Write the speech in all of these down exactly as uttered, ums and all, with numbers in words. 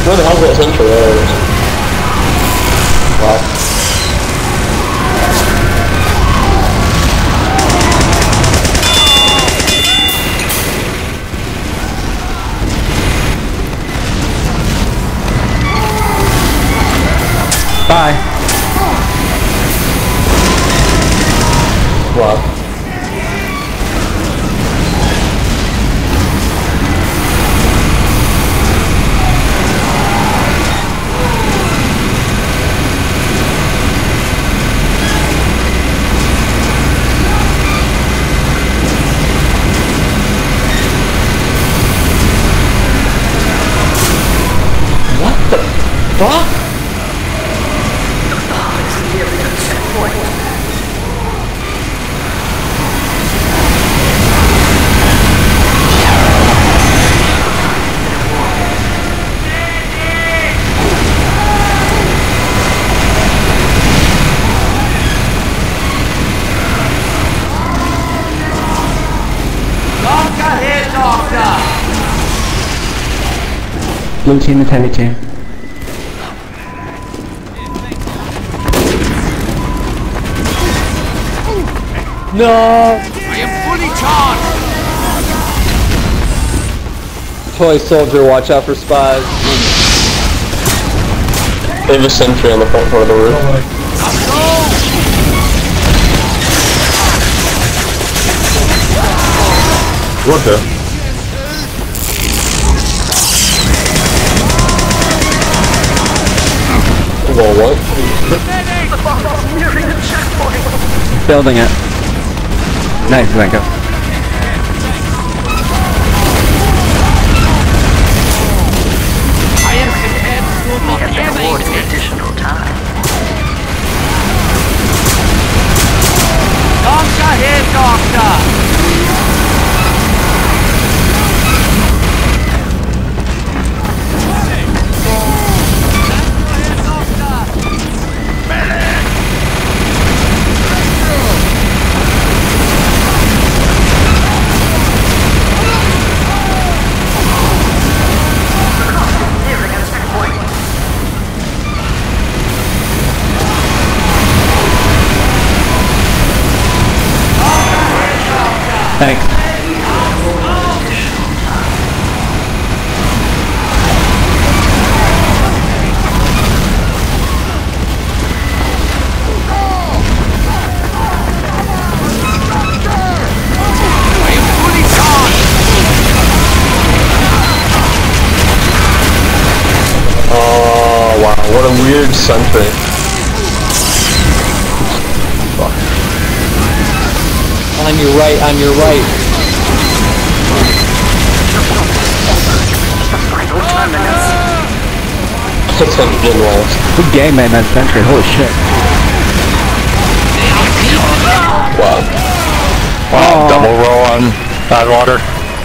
Where the hell's that sentry there? Wow. Bye. Wow. What the fuck? Blue team and heavy team. No! I am fully charged! Toy soldier, watch out for spies. They have a sentry on the front part of the roof. What the? Well, what? Building it. Nice, Blanco. I am content to be awarded additional time. Doctor here, doctor! Thanks. Oh wow, what a weird sentry. On your right, on your right. Six hundred getting lost. Good game, man, that sentry. Holy shit. Wow. Wow, oh. Double roll on Badwater.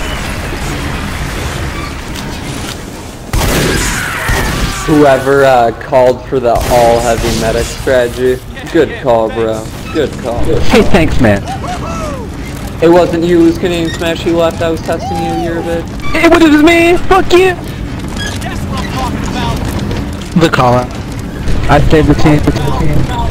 Whoever uh, called for the all heavy medic strategy, good call, bro. Good call. Hey, thanks, man. It wasn't you who's Canadian Smash you left, I was testing you, you're a bit. It was me! Fuck you! The call out. I saved the team. The team.